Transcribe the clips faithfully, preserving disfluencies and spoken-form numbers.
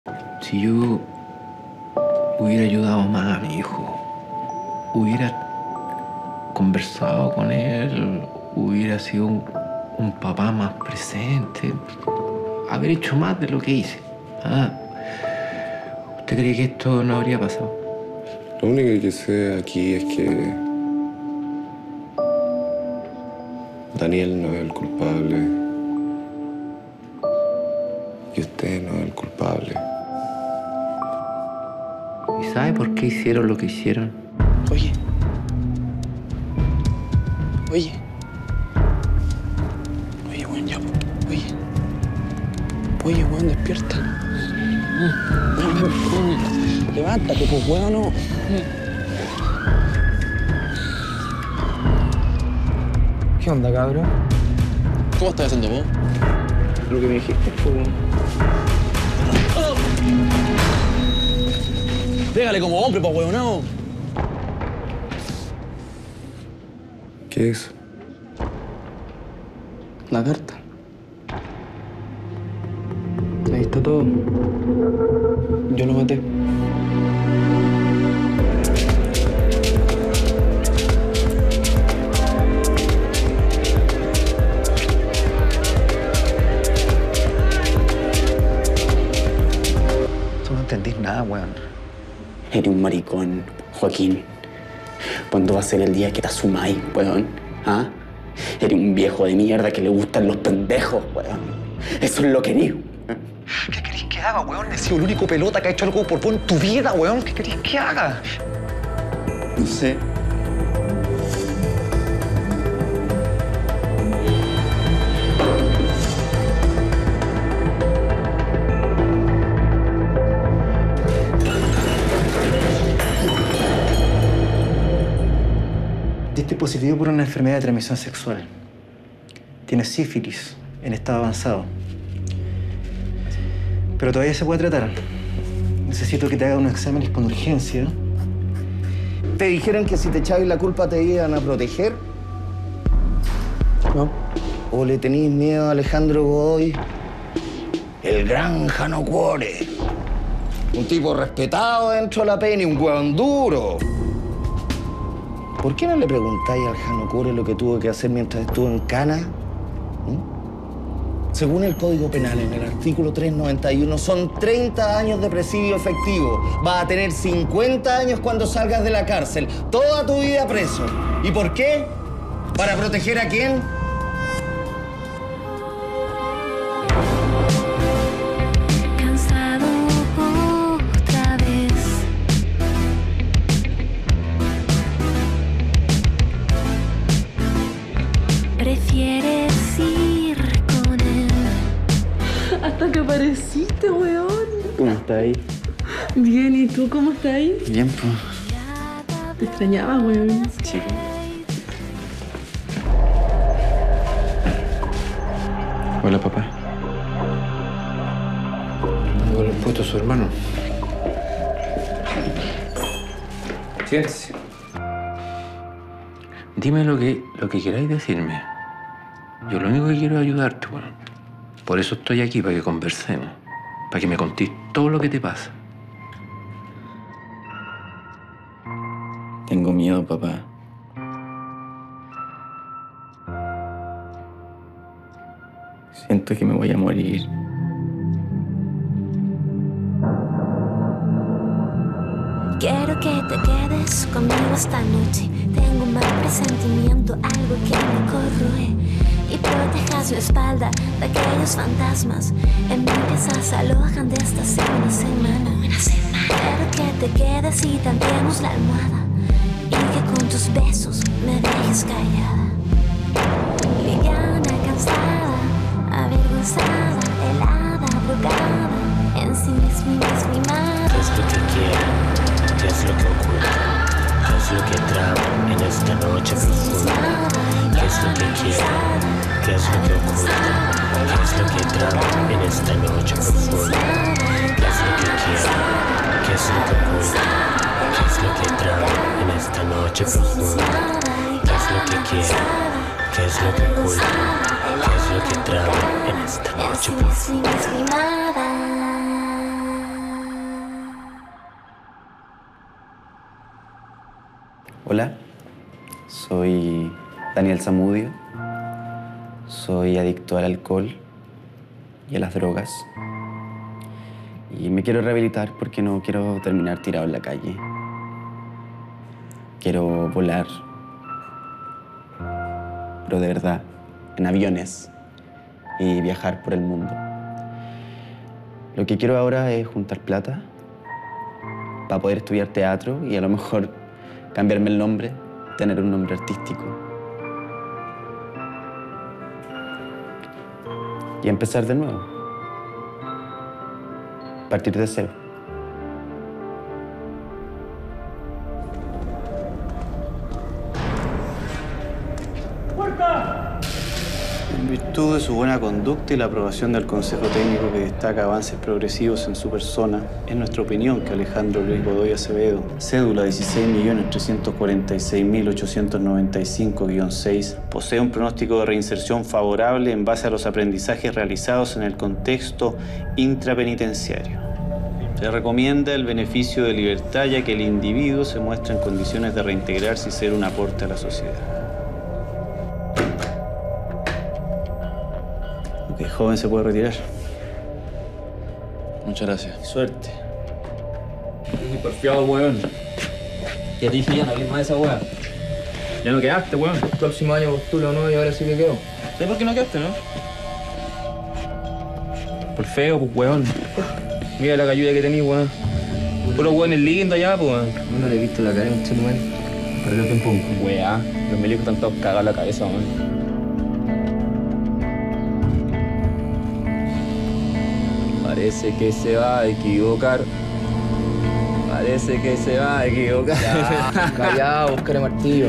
Si yo hubiera ayudado más a mi hijo, hubiera conversado con él, hubiera sido un, un papá más presente, haber hecho más de lo que hice. ¿Ah? ¿Usted cree que esto no habría pasado? Lo único que sé aquí es que Daniel no es el culpable y usted no es el culpable. ¿Y sabe por qué hicieron lo que hicieron? Oye. Oye. Oye, weón, ya. Oye. Oye, weón, despierta. Levántate, pues, weón, no. ¿Qué onda, cabrón? ¿Cómo estás haciendo vos? Lo que me dijiste fue... Pégale como hombre, pues, weón, no. ¿Qué es? La carta. Ahí está todo. Yo lo maté. Tú no entendís nada, weón. Eres un maricón, Joaquín. ¿Cuándo va a ser el día que te asumáis, weón? ¿Ah? Eres un viejo de mierda que le gustan los pendejos, weón. Eso es lo que eres. ¿Qué querés que haga, weón? He sido el único pelota que ha hecho algo por vos en tu vida, weón. ¿Qué querés que haga? No sé. Diste positivo por una enfermedad de transmisión sexual. Tienes sífilis en estado avanzado. Pero todavía se puede tratar. Necesito que te haga unos exámenes con urgencia. ¿Te dijeron que si te echabas la culpa te iban a proteger? No. ¿O le tenéis miedo a Alejandro Godoy? El gran Jano Cuore. Un tipo respetado dentro de la pena y un hueón duro. ¿Por qué no le preguntáis al Jano Cuore lo que tuvo que hacer mientras estuvo en Cana? ¿Mm? Según el Código Penal, en el artículo trescientos noventa y uno, son treinta años de presidio efectivo. Vas a tener cincuenta años cuando salgas de la cárcel. Toda tu vida preso. ¿Y por qué? ¿Para proteger a quién? Cansado otra vez. Prefieres ir con él. Hasta que apareciste, weón. ¿Cómo estás ahí? Bien, ¿y tú cómo estás ahí? Bien, pues. Te extrañaba, weón. Sí. Hola, papá. ¿Dónde lo han puesto a su hermano? Siéntese. Dime lo que, lo que queráis decirme. Yo lo único que quiero es ayudarte, bueno. Por eso estoy aquí, para que conversemos. Para que me contéis todo lo que te pasa. Tengo miedo, papá. Siento que me voy a morir. Quiero que te quedes conmigo esta noche. Tengo un mal presentimiento, algo que me corroe. Y protejas mi espalda de aquellos fantasmas. En mi pieza se alojan desde hace una semana. Una semana. Quiero que te quedes y tantemos la almohada. Y que con tus besos me dejes callada. Liviana, cansada, avergonzada, helada, drogada. En sí misma y mismimada. ¿Qué es lo que quiere? ¿Qué es lo que oculta? ¿Qué es lo que trama en esta noche profunda? ¿Qué es lo que quiere? ¿Qué es lo que oculta? ¿Qué es lo que trama en esta noche profunda? ¿Qué es lo que quiere? ¿Qué es lo que oculta? ¿Qué es lo que trama en esta noche profunda? ¿Qué es lo que quiere? ¿Qué es lo que oculta? ¿Qué es lo que trama en esta noche profunda? Hola, soy Daniel Zamudio. Soy adicto al alcohol y a las drogas. Y me quiero rehabilitar porque no quiero terminar tirado en la calle. Quiero volar, pero de verdad, en aviones y viajar por el mundo. Lo que quiero ahora es juntar plata para poder estudiar teatro y a lo mejor cambiarme el nombre, tener un nombre artístico. Y empezar de nuevo. Partir de cero. En virtud de su buena conducta y la aprobación del Consejo Técnico que destaca avances progresivos en su persona, es nuestra opinión que Alejandro Luis Godoy Acevedo, cédula dieciséis millones trescientos cuarenta y seis mil ochocientos noventa y cinco guion seis, posee un pronóstico de reinserción favorable en base a los aprendizajes realizados en el contexto intrapenitenciario. Se recomienda el beneficio de libertad ya que el individuo se muestra en condiciones de reintegrarse y ser un aporte a la sociedad. Ok, joven se puede retirar. Muchas gracias. Suerte. Estoy porfiado, weón. Ya te dije ya, no hables más de esa weá. Ya no quedaste, weón. El próximo año postulo no y ahora sí que quedo. ¿Sabes por qué no quedaste, no? Por feo, pues, weón. Mira la cayuya que tenís, weón. Puro weón es lindo allá, pues, weón. No le he visto la cara, mucho, weón. Perdió tiempo con weá. Los milicos están todos cagados la cabeza, weón. Parece que se va a equivocar. Parece que se va a equivocar. Ya, callado, buscar el martillo.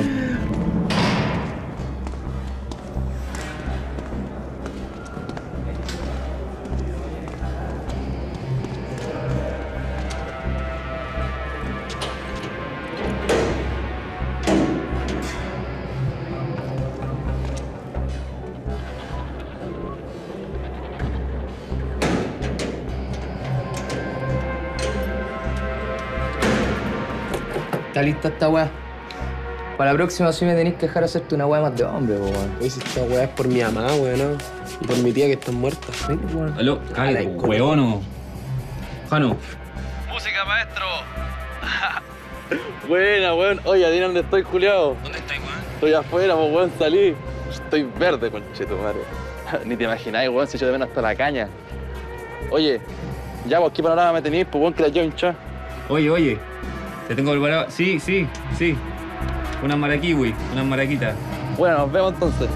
Está lista esta weá. Para la próxima sí me tenéis que dejar hacerte una weá más de hombre, po, weón. Oye, si esta weá es por mi mamá, weón, ¿no? Y por mi tía que están muertas. Vente, weón. Aló, cállate, weón. Jano. Música, maestro. Buena, weón. Oye, adivina dónde estoy, culiao. ¿Dónde estás, weón? Estoy afuera, pues, weón, salí. Estoy verde, conchetumare. Ni te imagináis, weón, se echó de menos hasta la caña. Oye, ya, pues, ¿qué panorama me tenéis? Pues, weón, que la llevo hinchada. Oye, oye. Te tengo preparado. Sí, sí, sí. Unas maraquiwi, unas maraquitas. Bueno, nos vemos entonces.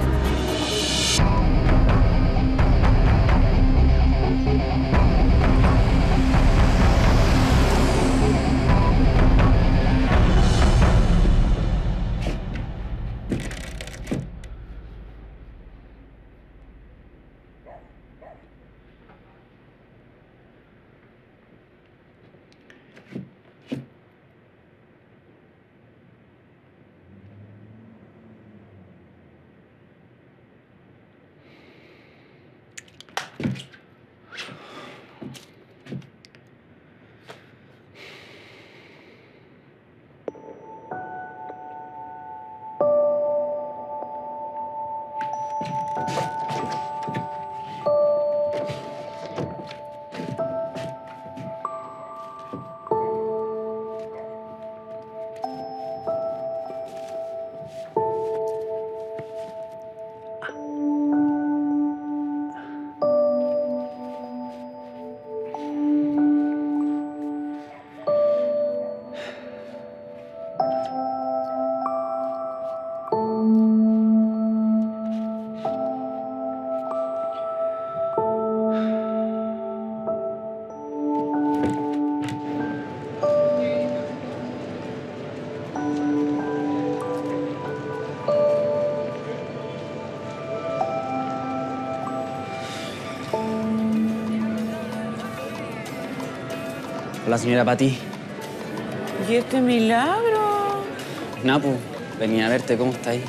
Hola, señora Pati. ¿Y este milagro? Napo, venía a verte, ¿cómo estáis?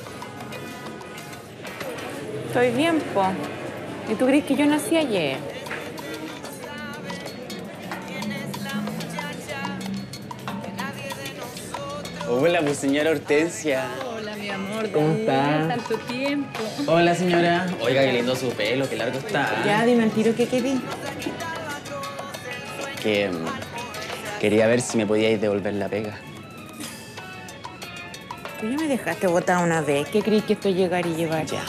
Estoy bien, po. ¿Y tú crees que yo nací ayer? Hola, pues señora Hortensia. Hola, mi amor. ¿Cómo está? Tanto tiempo. Hola, señora. Oiga, qué lindo su pelo, qué largo está. Ya, dime al tiro que quedé. Que um, quería ver si me podíais devolver la pega. Tú ya me dejaste botar una vez. ¿Qué crees que esto llegar y llevar? Ya.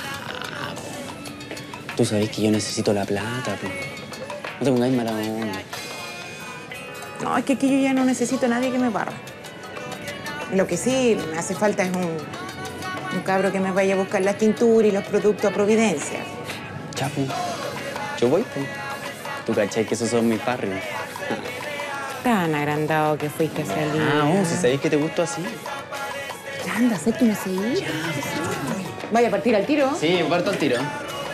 Tú sabés que yo necesito la plata, pues. No te pongáis mala onda. No, es que aquí yo ya no necesito a nadie que me barra. Lo que sí me hace falta es un, un cabro que me vaya a buscar las tinturas y los productos a Providencia. Ya, pues. Yo voy, pues. Tú cachai que esos son mis barrios. Tan agrandado que fuiste a salir. Ah, oh, si sabéis que te gusto así. Ya, anda, acércame a seguir. Ya. ¿Vaya a partir al tiro? Sí, parto al tiro.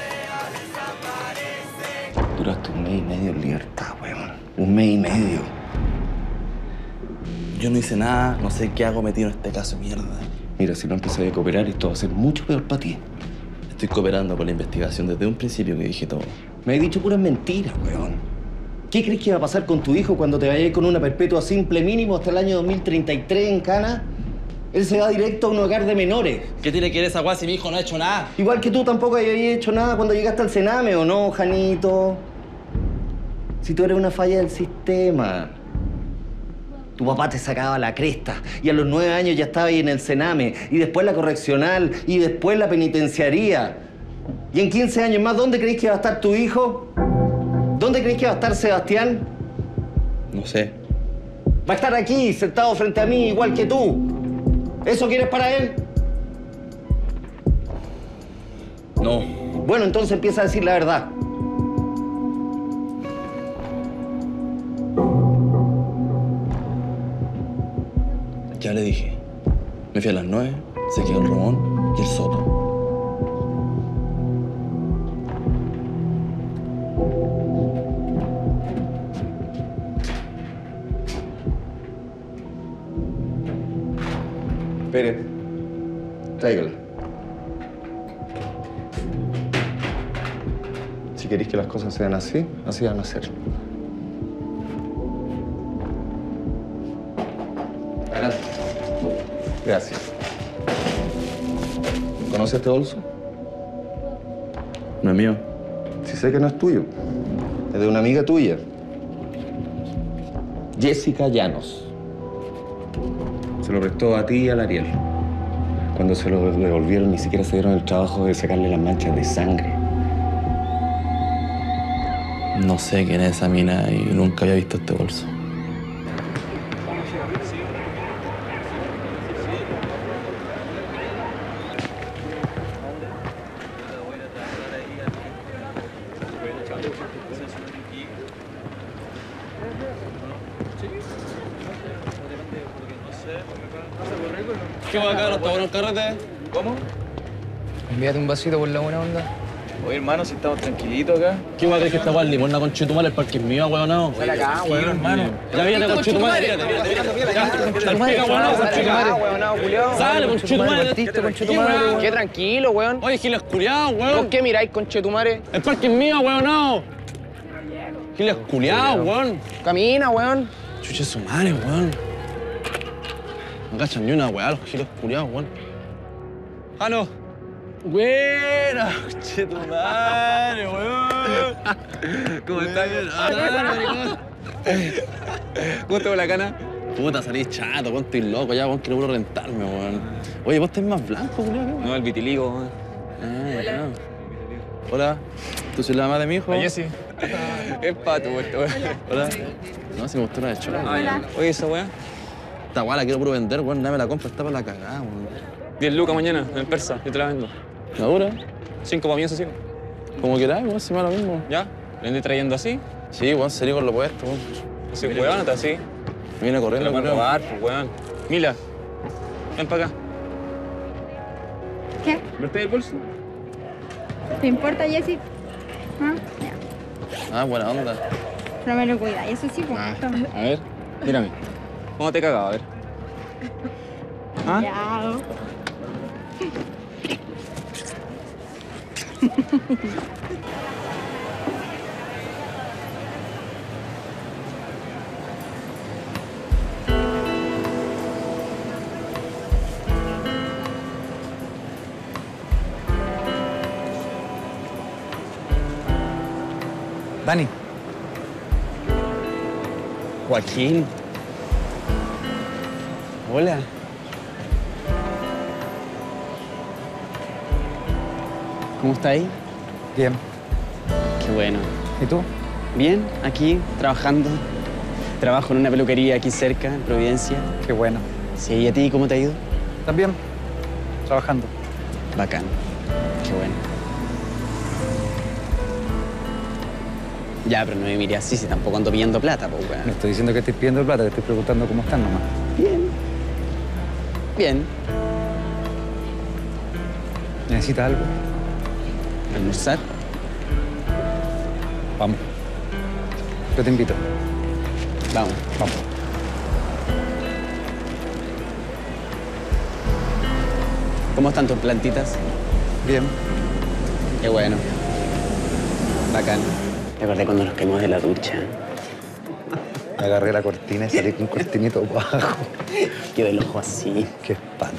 Duraste un mes y medio en libertad, weón. Un mes y medio. Yo no hice nada, no sé qué hago metido en este caso de mierda. Mira, si no empezás a cooperar, esto va a ser mucho peor para ti. Estoy cooperando con la investigación desde un principio que dije todo. Me has dicho puras mentiras, weón. ¿Qué crees que va a pasar con tu hijo cuando te vayas con una perpetua simple mínimo hasta el año dos mil treinta y tres en Cana? Él se va directo a un hogar de menores. ¿Qué tiene que ver esa guay si mi hijo no ha hecho nada? Igual que tú tampoco habías hecho nada cuando llegaste al Sename, ¿o no, Janito? Si tú eres una falla del sistema. Tu papá te sacaba la cresta y a los nueve años ya estaba ahí en el Sename y después la correccional y después la penitenciaría. Y en quince años más, ¿dónde crees que va a estar tu hijo? ¿Dónde crees que va a estar Sebastián? No sé. Va a estar aquí, sentado frente a mí, igual que tú. ¿Eso quieres para él? No. Bueno, entonces empieza a decir la verdad. Ya le dije. Me fui a las nueve, se quedó el Ramón y el Soto. Espere. Tráigala. Si queréis que las cosas sean así, así van a ser. Adelante. Gracias. ¿Conoces este bolso? No es mío. Sí sé que no es tuyo. Es de una amiga tuya. Jessica Llanos. Se lo prestó a ti y al Ariel. Cuando se lo devolvieron, ni siquiera se dieron el trabajo de sacarle las manchas de sangre. No sé quién es esa mina y nunca había visto este bolso. ¿Qué va acá? ¿No está bueno el carrete? ¿Cómo? Envíate un vasito por la buena onda. Oye, hermano, si estamos tranquilitos acá. ¿Qué va a creer que esta guay limona con Chetumal? El parque es mío, weonado. Huele acá, weón. hermano. Yavíate con Chetumal. Sale con Chetumal. Qué tranquilo, weón. Oye, giles culiados, weón. ¿Con qué miráis con Chetumare? El parque es mío, weonado. Giles culiados, weón. Camina, weón. Chuche su madre, weón. No cachan ni una weá los giles culiados, weón. Ah, no. Buena, che tu madre, weón. ¿Cómo estás? ¿Cómo te va la cana? Puta, salís chato, weón, estoy loco ya, weón, quiero puro rentarme, weón. Oye, vos estás más blanco, weón. No, el vitiligo, weón. Ah, ya. Hola, ¿tú soy la mamá de mi hijo? Oye, sí. Es pato, weón. Hola. No, si me gustó una de chola. Hola. Oye, esa weá. Esta weá la quiero puro vender, weón, nadie me la compra, está para la cagada, weón. diez lucas mañana, en el persa, yo te la vendo. ¿La dura? Cinco para mí, eso sí. Como quieras, weón, si me da lo mismo. ¿Ya? ¿Le andé trayendo así? Sí, weón, sería con lo puesto, weón. Sí, weón, está así. Me viene corriendo, Te lo van a robar, pues, weón. Mila, ven para acá. ¿Qué? ¿Verte el bolso? ¿Te importa, Jessy? ¿Ah? Ya. Ah, buena onda. No me lo cuida. Y eso sí, pues. Toma. A ver, mírame. ¿Cómo te cagaba? A ver. ¿Ah? Ya. Dani. Joaquín. Hola. ¿Cómo está ahí? Bien. Qué bueno. ¿Y tú? Bien, aquí, trabajando. Trabajo en una peluquería aquí cerca, en Providencia. Qué bueno. Sí, ¿y a ti cómo te ha ido? También, trabajando. Bacán. Qué bueno. Ya, pero no me mire así, si tampoco ando pidiendo plata, pues, weón. No estoy diciendo que estés pidiendo plata, te estoy preguntando cómo están nomás. Bien. Bien. ¿Necesitas algo? ¿Almorzar? Vamos. Yo te invito. Vamos. Vamos. ¿Cómo están tus plantitas? Bien. Qué bueno. Bacán. Me acordé cuando nos caímos de la ducha. Me agarré la cortina y salí con un cortinito abajo. Quedó el ojo así. Qué espanto.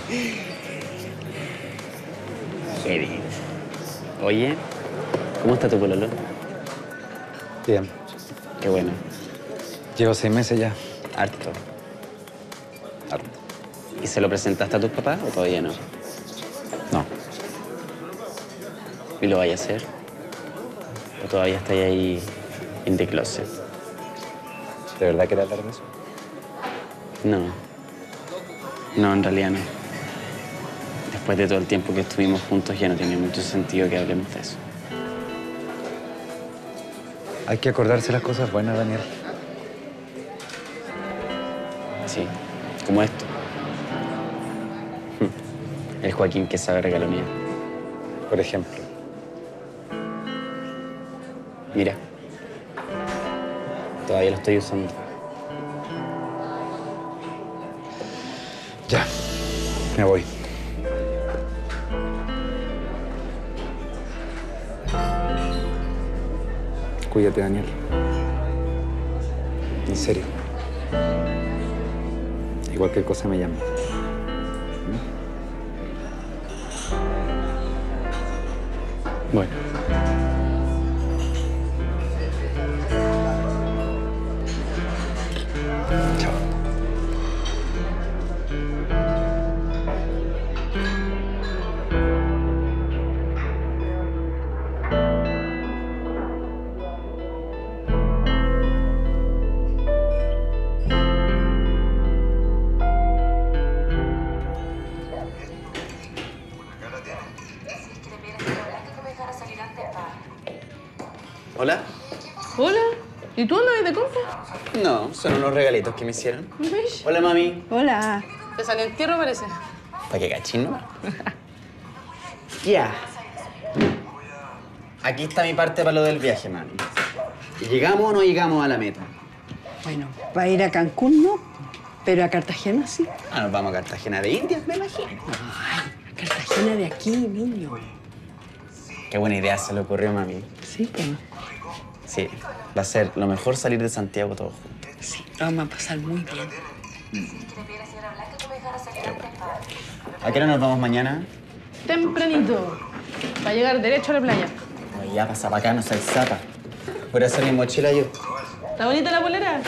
Heavy. Oye, ¿cómo está tu pololo? Bien. Qué bueno. Llevo seis meses ya. Harto. Harto. ¿Y se lo presentaste a tus papás o todavía no? No. ¿Y lo vaya a hacer? ¿O todavía estáis ahí in the closet? ¿De verdad querés hablar de eso? No. No, en realidad no. Después de todo el tiempo que estuvimos juntos ya no tiene mucho sentido que hablemos de eso. Hay que acordarse las cosas buenas, Daniel. Sí, como esto. El Joaquín que sabe regalonear. Por ejemplo. Mira. Todavía lo estoy usando. Ya. Me voy. Cuídate, Daniel. En serio. Y cualquier cosa me llama. Bueno. Chao. ¿Hola? Hola. ¿Y tú andas de compra? No, son unos regalitos que me hicieron. ¿Ves? Hola, mami. Hola. Te salió entierro, parece. ¿Para qué cachín, no? Ya. Aquí está mi parte para lo del viaje, mami. ¿Llegamos o no llegamos a la meta? Bueno, para ir a Cancún no, pero a Cartagena sí. Ah, nos vamos a Cartagena de Indias, me imagino. Ay, a Cartagena de aquí, niño. Qué buena idea se le ocurrió, mami. Sí, pues. Sí, va a ser lo mejor salir de Santiago todos juntos. Sí, vamos a pasar muy bien. ¿A qué hora nos vamos mañana? Tempranito. Para llegar derecho a la playa. Ay, ya pasa para acá, no seas zapa. Voy a hacer mi mochila yo. ¿Está bonita la polera?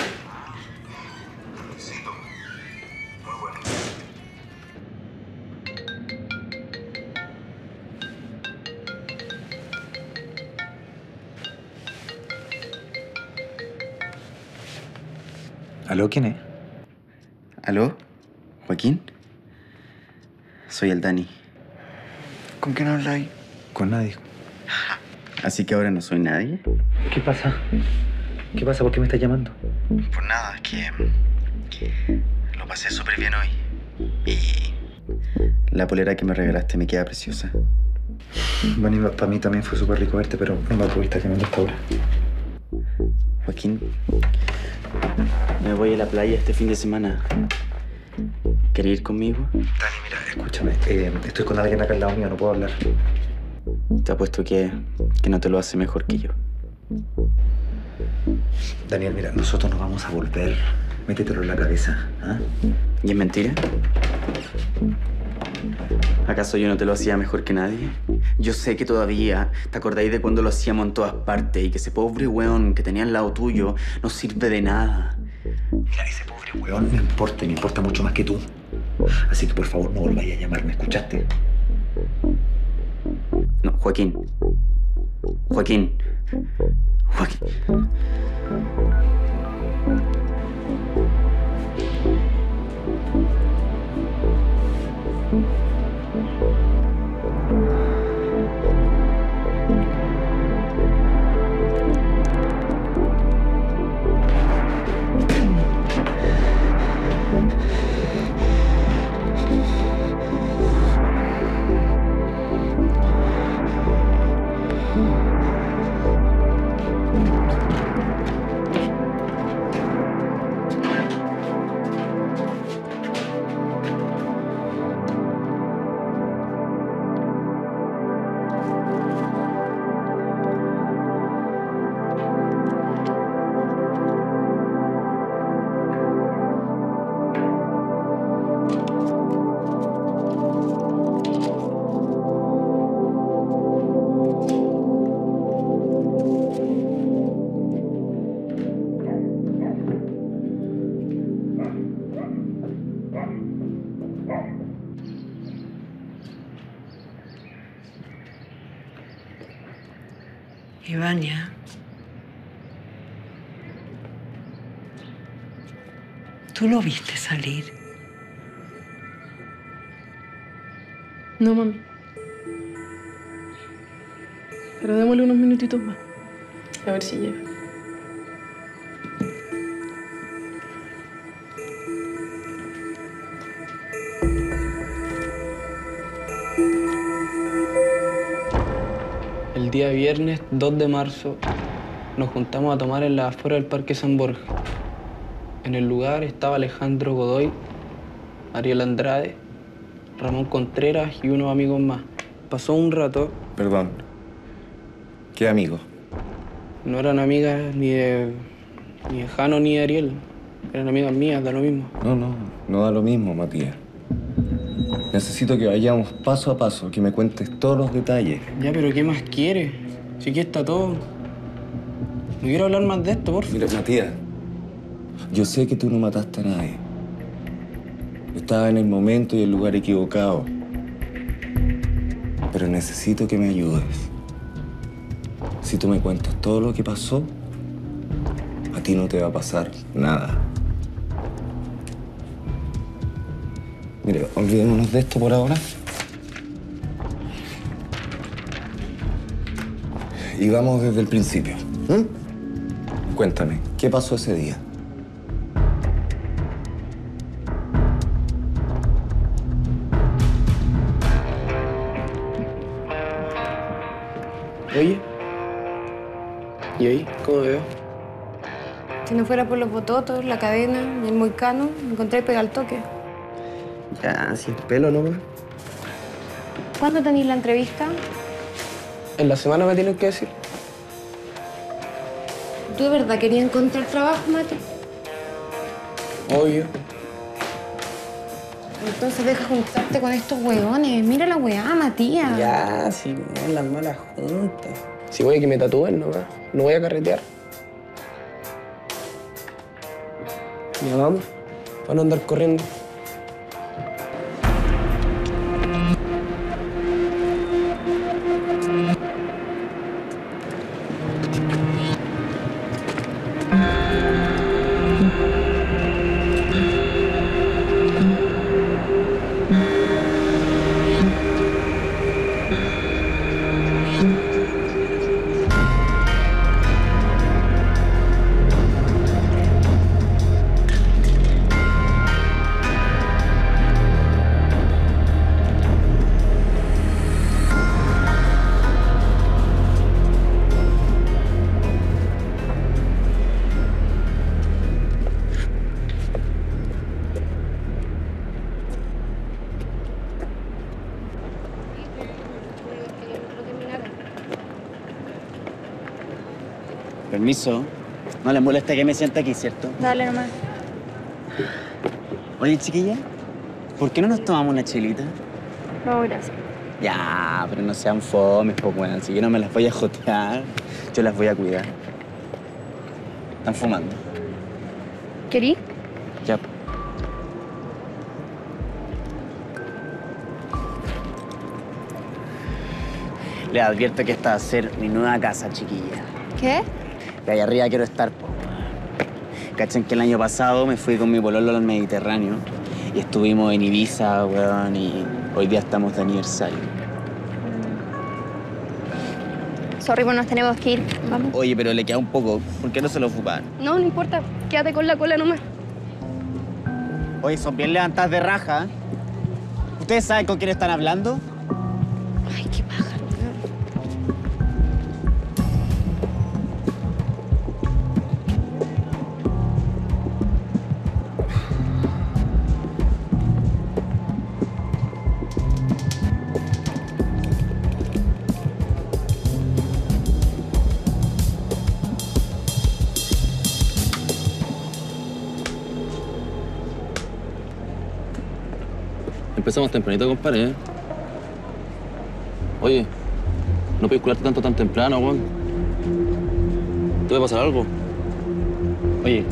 ¿Aló? ¿Quién es? ¿Aló? ¿Joaquín? Soy el Dani. ¿Con quién habláis? Con nadie. ¿Así que ahora no soy nadie? ¿Qué pasa? ¿Qué pasa? ¿Por qué me estás llamando? Pues nada, es que lo pasé súper bien hoy. Y la polera que me regalaste me queda preciosa. Bueno, y para mí también fue súper rico verte, pero no me pudiste llamando hasta ahora. Joaquín, me voy a la playa este fin de semana. ¿Querés ir conmigo? Dani, mira, escúchame. Eh, estoy con alguien acá al lado mío, no puedo hablar. Te apuesto que, que no te lo hace mejor que yo. Daniel, mira, nosotros nos vamos a volver. Métetelo en la cabeza, ¿ah? ¿Y es mentira? ¿Acaso yo no te lo hacía mejor que nadie? Yo sé que todavía te acordáis de cuando lo hacíamos en todas partes y que ese pobre weón que tenía al lado tuyo no sirve de nada. Mira, ese pobre weón me importa y me importa mucho más que tú. Así que por favor no volváis a llamarme, ¿escuchaste? No, Joaquín. Joaquín. Joaquín. Ivania. ¿Tú lo viste salir? No, mami. Pero démosle unos minutitos más. A ver si llega. El día viernes dos de marzo nos juntamos a tomar en la afuera del Parque San Borja. En el lugar estaba Alejandro Godoy, Ariel Andrade, Ramón Contreras y unos amigos más. Pasó un rato. Perdón. ¿Qué amigos? No eran amigas ni de, ni de Jano ni de Ariel. Eran amigas mías, da lo mismo. No, no, no da lo mismo, Matías. Necesito que vayamos paso a paso, que me cuentes todos los detalles. Ya, pero ¿qué más quieres? Si aquí está todo. No quiero hablar más de esto, por favor. Mira, Matías, yo sé que tú no mataste a nadie. Estaba en el momento y el lugar equivocado. Pero necesito que me ayudes. Si tú me cuentas todo lo que pasó, a ti no te va a pasar nada. Mire, olvidémonos de esto por ahora. Y vamos desde el principio. ¿Mm? Cuéntame, ¿qué pasó ese día? Oye. ¿Y ahí? ¿Cómo veo? Si no fuera por los bototos, la cadena y el moicano, me encontré pegado al toque. Ya, sin pelo nomás. ¿Cuándo tenéis la entrevista? En la semana me tienes que decir. ¿Tú de verdad querías encontrar trabajo, Mati? Obvio. Entonces deja juntarte con estos hueones. Mira la weá, Matías. Ya, si no, las malas juntas. Si voy a que me tatúen nomás, no voy a carretear. Ya vamos, para no andar corriendo. Permiso. No le molesta que me sienta aquí, ¿cierto? Dale nomás. Oye, chiquilla, ¿por qué no nos tomamos una chelita? No, gracias. Ya, pero no sean fomes, pues, weón. Si yo no me las voy a jotear, yo las voy a cuidar. Están fumando. ¿Querí? Ya. Les advierto que esta va a ser mi nueva casa, chiquilla. ¿Qué? Y allá arriba quiero estar, po. Cachen que el año pasado me fui con mi pololo al Mediterráneo y estuvimos en Ibiza, weón, y hoy día estamos de aniversario. Sorry, pues nos tenemos que ir. Vamos. Oye, pero le queda un poco. ¿Por qué no se lo fuman? No, no importa. Quédate con la cola nomás. Oye, son bien levantadas de raja. ¿Ustedes saben con quién están hablando? Ay, qué paja. Empezamos tempranito, compadre, ¿eh? Oye, no puedes curarte tanto tan temprano, weón. ¿Te puede pasar algo? Oye.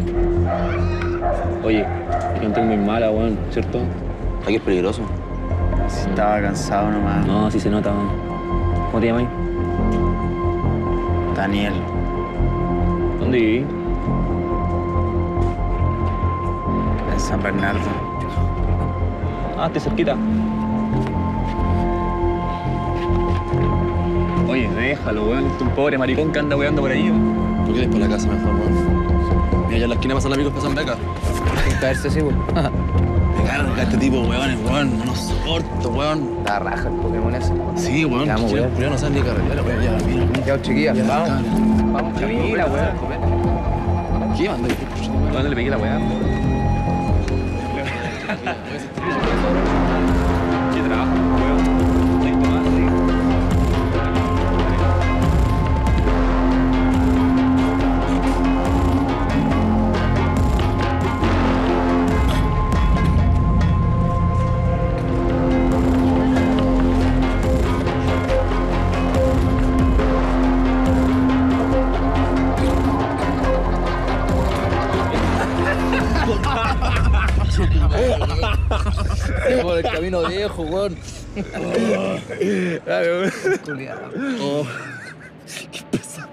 Oye, es que no tengo muy mala, weón, ¿cierto? Aquí es peligroso. Si estaba cansado nomás. No, sí se nota, weón. ¿Cómo te llamas? Daniel. ¿Dónde viví? En San Bernardo. Ah, estoy cerquita. Oye, déjalo, weón. Es un pobre maricón que anda weando por ahí, weón. ¿Por qué eres por la casa mejor, weón? Mira, allá en la esquina pasan amigos que pasan becas. Hay que caerse así, weón. Me carga este tipo, weón, weón. No lo soporto, weón. La raja el Pokémon ese. Sí, weón. Vamos, Chico, weón. Julio no sabe ni carretera, weón. Ya, mira, weón. Ya, chiquilla, Ya, vamos. cabrón. Vamos, tranquila, weón. ¿Qué manda? ¿Dónde le pegué la weá? ¿Qué trabajo, weón? Ahí te vas, sí. Por el camino viejo, weón. Dale, weón. Oh. Qué pesado.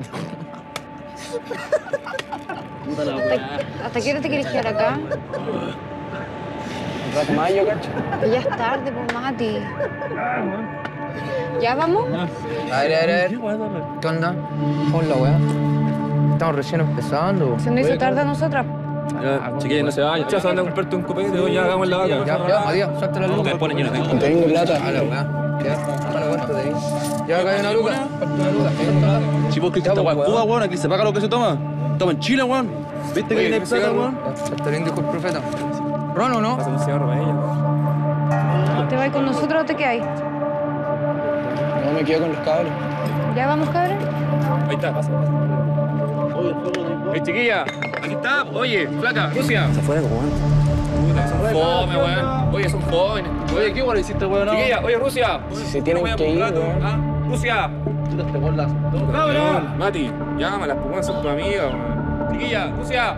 ¿Hasta, ¿Hasta qué hora te quieres quedar acá? Un rato más, yo cacho. Que ya es tarde, pues, Mati. ¿Ya vamos? A ver, a ver, a ver. ¿Qué onda? ¿Cómo es la weá? Estamos recién empezando. Se nos hizo tarde a nosotras. Ya, chiquillos, no se vayan. Chas, anda a comprarte un copete, ya hagamos la vaca. Ya, ya, Matías, suelta la luz. Ustedes ponen lleno de No tengo plata. A la weá. ¿Qué? Bueno, cuánto de ahí. Ya, acá hay una luca. Una luca. Si vos crees que esta weá es Cuba, weón, aquí se paga lo que se toma. Toma en Chile, weón. ¿Viste que viene plata, weón? Está bien, dijo el profeta. ¿Ron o no? Pásame un cigarro para ella. ¿Te vas con nosotros o te quedáis? No, me quedo con los cabros. ¿Ya vamos, cabrón? Ahí está, pasa, pasa. Oye, chiquilla, aquí está. Oye, flaca, Rusia. Se fue de weón. Puta, son fome, weón. Oye, son jóvenes. Oye, ¿qué weón hiciste, weón? Chiquilla, oye, Rusia. Si se tienen Voy a que ir, rato, weón. ¿ah? Rusia. Te bolas. Cabrón. Mati, llámalas, pues, weón, son tus amigas, weón. Chiquilla, Rusia.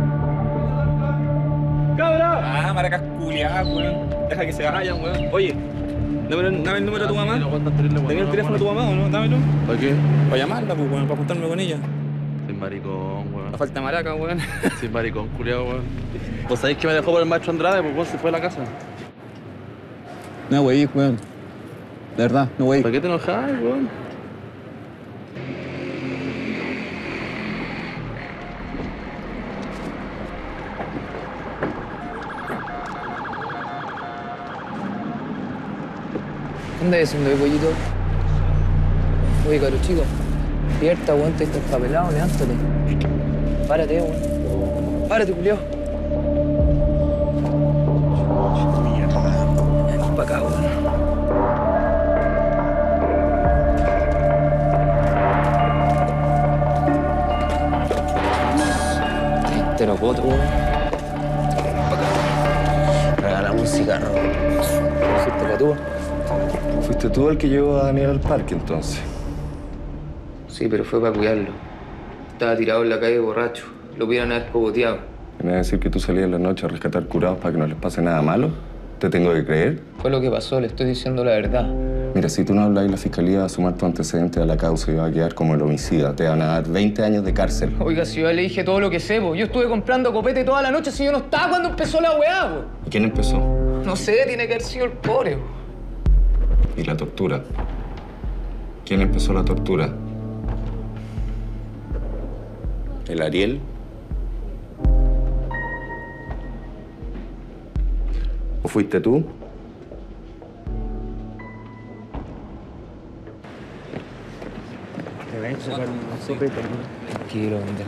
¡Cabra! Ah, maracas culiadas, weón. Deja que se vayan, weón. Oye, dame, dame el número de tu mamá. ¿Tenías el teléfono de tu mamá o no? Dámelo. ¿Para qué? Para llamarla, pues, weón, para juntarme con ella. Soy maricón, weón. La falta maraca, weón. Soy maricón, culiado, weón. ¿Vos sabéis que me dejó por el maestro Andrade? Pues weón se fue a la casa. No, güey, weón. De verdad, no, güey. ¿Para qué te enojas, weón? ¿Qué andas haciendo ahí, pollito? Oye, caro chico. Despierta, weón, te estás pelado, levántate. Párate, weón. Párate, culiao. Ven para acá, weón. Te lo poto, weón. Regalamos un cigarro. ¿Hiciste patúa? Fuiste tú el que llevó a Daniel al parque, entonces. Sí, pero fue para cuidarlo. Estaba tirado en la calle borracho. Lo pudieran haber cogoteado. ¿Vienes a decir que tú salías en la noche a rescatar curados para que no les pase nada malo? ¿Te tengo que creer? Fue lo que pasó, le estoy diciendo la verdad. Mira, si tú no hablas, la fiscalía va a sumar tu antecedente a la causa y va a quedar como el homicida. Te van a dar veinte años de cárcel. Oiga, si yo le dije todo lo que sé, po. Yo estuve comprando copete toda la noche si yo no estaba cuando empezó la weá, po. ¿Y quién empezó? No sé, tiene que haber sido el pobre, po. ¿Y la tortura? ¿Quién empezó la tortura? ¿El Ariel? ¿O fuiste tú? Tranquilo, pendejo.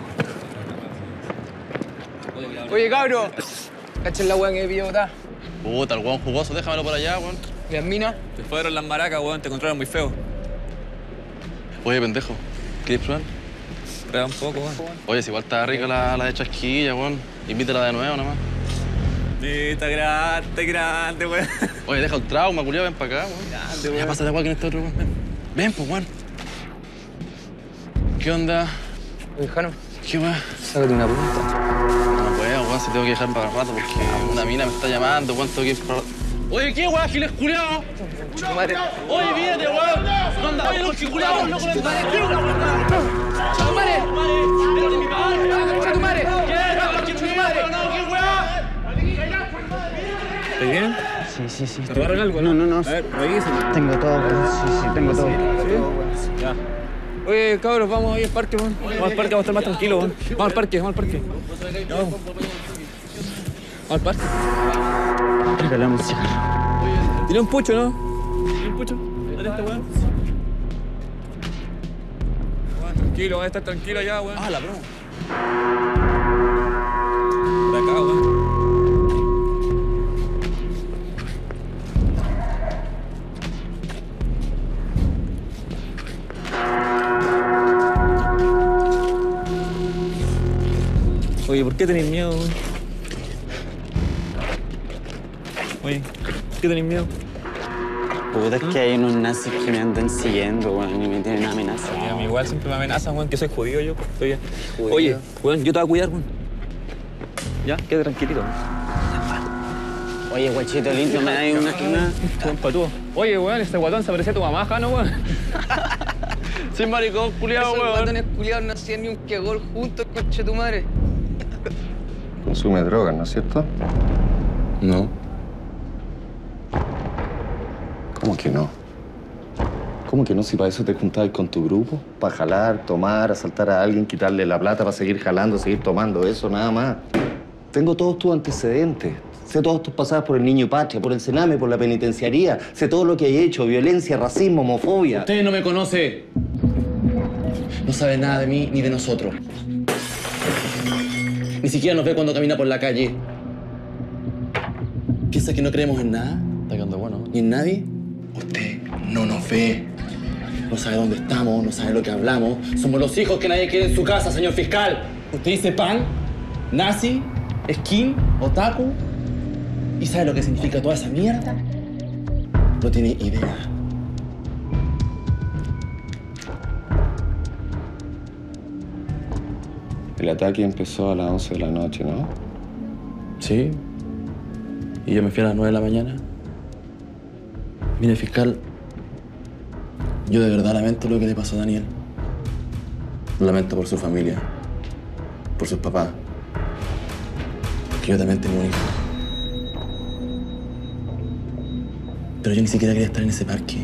Oye, cabro. Cachen la weá que me pilló botar. Puta, el weón jugoso, déjamelo por allá, weón. ¿Y las minas? Te fueron las maracas, weón. Te encontraron muy feo. Oye, pendejo, ¿quieres probar? Prueba un poco, weón. Oye, si igual está rica la, la de chasquilla, weón. Invítala de nuevo nomás. Sí, está grande, está grande, weón. Oye, deja el trauma, culiao, ven para acá, weón. Grande, weón. Ya pásate igual que en este otro, weón. Ven, ven pues, weón. ¿Qué onda? Oye, Jano. ¿Qué weón? Sácate una punta. No puedo, weón, se tengo que dejar para el rato porque una mina me está llamando, weón, tengo que ir para... Oye, ¿qué, weón? ¿Giles culiao? Oye, mírate, weón. Anda, oye, los culiados, loco, los madres. ¿Qué, weón? ¡Chatumare! ¡Espérate, mi padre! ¡Chatumare! ¿Qué? ¿Qué, weón? ¿Qué, weón? ¿Estás bien? Sí, sí, sí. ¿Te agarran algo? No, no, no. A ver, revísame. Tengo todo, weón. Sí, sí, tengo todo. ¿Sí? Ya. Oye, cabros, vamos ahí al parque, weón. Vamos al parque, vamos a estar más tranquilos, weón. Vamos al parque, vamos al parque. Ya, vamos. Vamos al parque. Regalamos un cigarro. Tiene un pucho, ¿no? Tiene un pucho. Dale este, weón. Weón, tranquilo, vas a estar tranquilo ya, weón. Ah, la broma. De acá, weón. Oye, ¿por qué tenés miedo, weón? Oye, ¿por qué tenés miedo? Puta, es que hay unos nazis que me andan siguiendo, weón, y me tienen amenazado. Sí, a mí igual siempre me amenazan, weón, que soy judío yo. Pues, estoy... ¿Judío? Oye, weón, yo te voy a cuidar, weón. Ya, quédate tranquilito, weón. Oye, guachito lindo, me da una una. Weón, patúo. Oye, weón, este guatón se parecía a tu mamá, Jano, weón. Sin maricón, culiao, Esos weón. guatones culiados no hacían ni un quegol juntos, conche tu madre. Consume drogas, ¿no es cierto? No. ¿Cómo que no? ¿Cómo que no? Si para eso te juntabas con tu grupo. Para jalar, tomar, asaltar a alguien, quitarle la plata para seguir jalando, seguir tomando eso, nada más. Tengo todos tus antecedentes. Sé todos tus pasadas por el Niño Patria, por el Sename, por la penitenciaría. Sé todo lo que hay hecho. Violencia, racismo, homofobia. Usted no me conoce. No sabe nada de mí ni de nosotros. Ni siquiera nos ve cuando camina por la calle. ¿Piensa que no creemos en nada? Está quedando bueno. ¿Ni en nadie? Usted no nos ve. No sabe dónde estamos, no sabe lo que hablamos. Somos los hijos que nadie quiere en su casa, señor fiscal. Usted dice pan, nazi, skin, otaku. ¿Y sabe lo que significa toda esa mierda? No tiene idea. El ataque empezó a las once de la noche, ¿no? Sí. Y yo me fui a las nueve de la mañana. Mire, fiscal, yo de verdad lamento lo que le pasó a Daniel. Lo lamento por su familia, por sus papás. Porque yo también tengo un hijo. Pero yo ni siquiera quería estar en ese parque.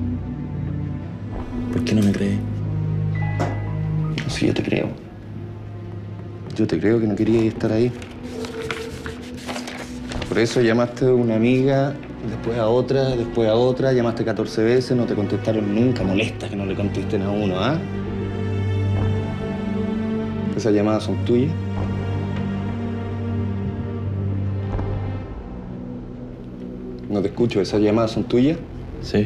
¿Por qué no me cree? Sí, yo te creo. Yo te creo que no querías estar ahí. Por eso llamaste a una amiga, después a otra, después a otra, llamaste catorce veces, no te contestaron nunca. Molesta que no le contesten a uno, ¿ah? ¿Esas llamadas son tuyas? No te escucho, ¿esas llamadas son tuyas? Sí.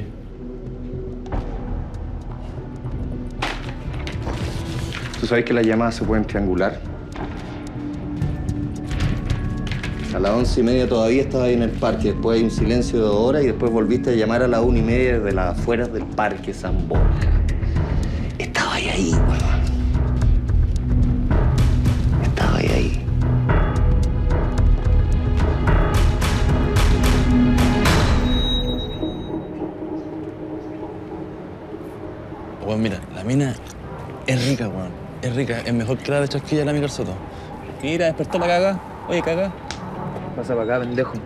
¿Tú sabes que las llamadas se pueden triangular? A las once y media todavía estaba ahí en el parque. Después hay un silencio de dos horas y después volviste a llamar a las una y media de las afueras del Parque San Borja. Estaba ahí, ahí, weón. Estaba ahí, ahí. Weón, mira, la mina es rica, weón. Es rica. Es mejor que la de Chasquilla de la Micar Soto. Mira, despertó la caga. Oye, caga. Pasa para acá, pendejo.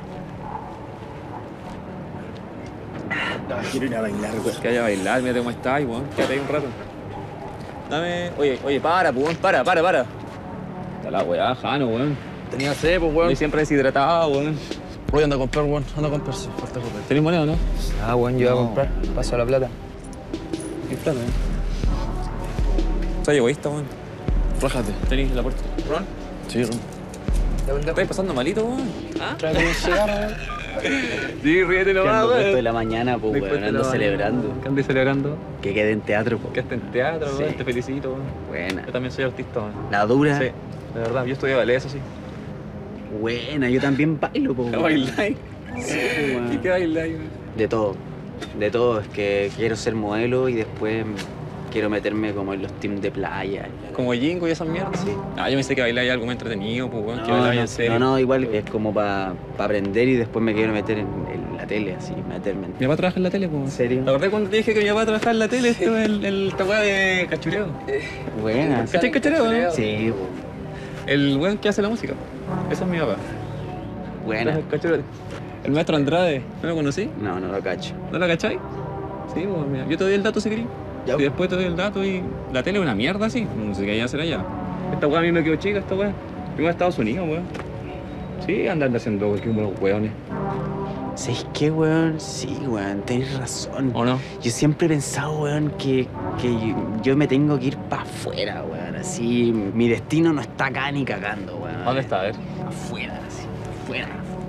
No, quiero ir a bailar, weón. Que vaya a bailar, mírate cómo estás, weón. Quédate ahí un rato. Dame. Oye, oye, para, pues, para, para, para. Está la weá, Jano, weón. Tenía sed, pues, weón. Y siempre deshidratado, weón. Voy a andar a comprar, weón. Anda a comprar, sí. Falta comprar. ¿Tenés moneda o no? Ah, weón, yo No. voy a comprar. Paso la plata. ¿Qué plata, weón? Soy egoísta, weón. Rájate. ¿Tenés la puerta? ¿Ron? Sí, Ron. ¿Estás pasando malito, weón? ¿Ah? Tráeme un cigarro, weón. Sí, ríete nomás, Después weón. de la mañana, pues, Después weón, de ando la celebrando. mañana. ¿Qué andas celebrando? Que quede en teatro, pues. Que esté en teatro, Sí. weón. Te felicito, weón. Buena. Yo también soy artista, weón. ¿La dura? Sí, de verdad. Yo estudié ballet, eso sí. Buena, yo también bailo, pues. ¿Qué weón. bailáis? Sí, weón. ¿Y qué bailáis, weón? De todo. De todo. Es que quiero ser modelo y después quiero meterme como en los teams de playa. ¿Como Jingo y esas mierdas? Sí. Ah, yo pensé que bailáis algo más entretenido, pues, weón. que No, bailáis no, en serio. no, no, igual es como para aprender y después me quiero meter en, en la tele, así, meterme. Mi papá trabaja en la tele, pues. ¿En serio? ¿Te acordás cuando te dije que mi papá trabajaba en la tele? Esto es el, el, esta weá de cachureo. Buena. ¿Cachai cachureo, no? Sí, El weón que hace la música. Ese es mi papá. buena. El cachureo. El maestro Andrade. ¿No lo conocí? No, no lo cacho. ¿No lo cachai? Sí, pues, mira. Yo te doy el dato si querés. Y después te doy el dato y la tele es una mierda, así. No sé qué hay a hacer allá. Esta weá a mí me quedó chica, esta weá. Yo voy a Estados Unidos, weón. Sí, andan haciendo cualquier unos weones. ¿Sabes qué, weón? Sí, weón, tenés razón. ¿O no? Yo siempre he pensado, weón, que, que yo me tengo que ir para afuera, weón. Así, mi destino no está acá ni cagando, weón. ¿Dónde está? A ver. Afuera, así, afuera.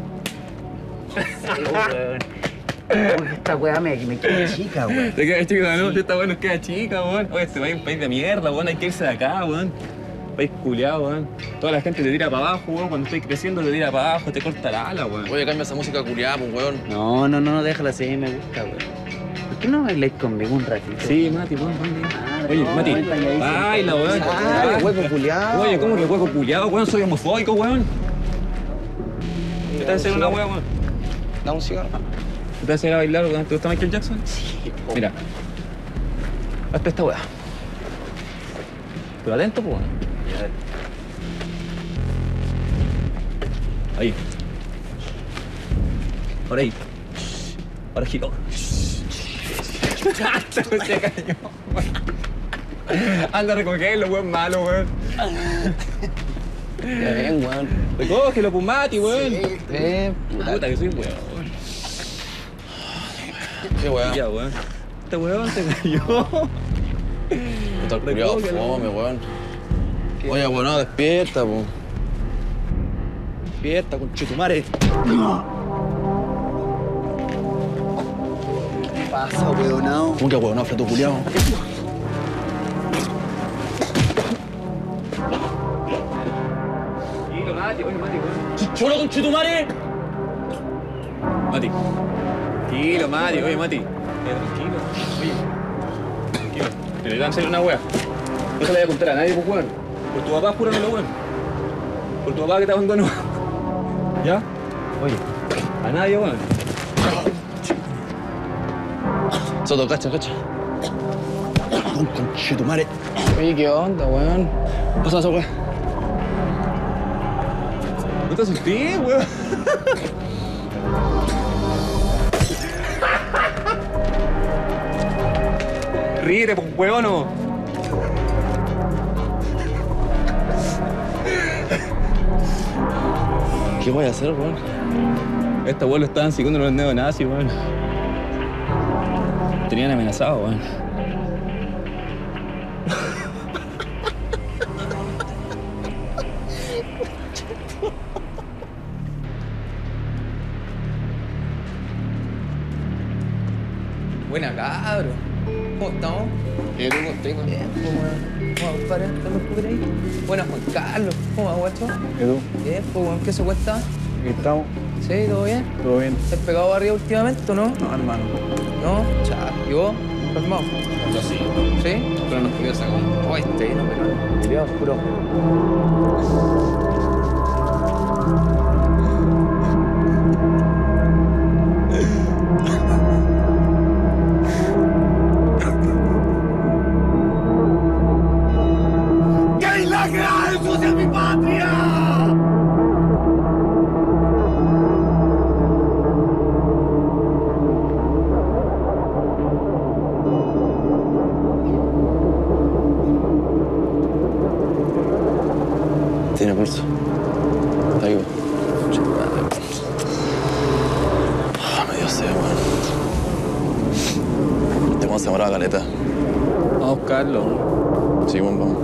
Sí, weón. Uy, esta weá me, me queda chica, weón. Te queda chica, ¿no? Esta weá nos queda chica, weón. Oye, este país es un país de mierda, weón. Hay que irse de acá, weón. País culiado, weón. Toda la gente te tira para abajo, weón. Cuando estoy creciendo te tira para abajo, te corta la ala, weón. Oye, cambia esa música culiada, pues, weón. No, no, no, déjala así, me gusta, weón. ¿Por qué no bailáis conmigo un ratito? Sí, Mati, weón, baila. Ah, Oye, no, Mati, baila ahí, baila, weón. Dale, hueco culiado. Oye, ¿cómo que hueco culiado, weón? Soy homofóbico, weón. ¿Te estás haciendo una weá, weón? Da un cigarro. ¿Te vas a ir a bailar, weón? ¿Te gusta Michael Jackson? Sí. Mira. Hazte esta weá. Pero atento, pues, weón. Ahí. Ahora ahí. Ahora giro. Se cayó. Anda a recogerlo, weón, malo, weón. Ya ven, weón. Recógelo, pues, Mati, weón. Sí, eh, Puta que soy weón. Qué weón. Ya, weón. Este weón se cayó. Puta el culiado fome, weón. Oye, weón, no, despierta, po. Despierta, conchetumare. ¿Qué pasa, weonao? ¿Cómo que weón, no, flato culiado? Tranquilo, Mati, oye, Mati, weón. ¡Chicholo, conchetumare! Mati. Tranquilo, Mati, oye, Mati. Eh, tranquilo. Oye. Tranquilo. Te le voy a hacer una wea. No se le voy a contar a nadie, pues, weón. Por tu papá, júramelo, weón. Por tu papá que te abandonó. ¿Ya? Oye. A nadie, weón. Soto, cacha, cacha. Con conchetumare. Oye, ¿qué onda, weón? Pasa esa weá. No te asusté, weón. Ríete, pues, weón, no. ¿Qué voy a hacer, weón? Este weón lo estaban siguiendo los neonazis, weón. Tenían amenazado, weón. Buena, cabro. ¿Cómo estamos? ¿Qué tengo? Tengo. Bien, pues, weón. ¿Cómo va, compadre? ¿Estás por ahí? Buenas, Juan Carlos. ¿Cómo va, guacho? ¿Y tú? Bien, pues, weón, ¿qué se cuesta? Aquí estamos. ¿Sí? ¿Todo bien? Todo bien. ¿Te has pegado arriba últimamente o no? No, hermano. ¿No? Chao. ¿Y vos? ¿Calmado? Yo sí. ¿Sí? Pero nos pidió sacón. Oh, este, no, pero... Cuidado, puro. ¡Que la gran sucia mi patria! Tiene pulso. Está vivo. Ah, me dio sed, weón. Este weón se demoraba caleta. Vamos a buscarlo. Sí, weón, vamos.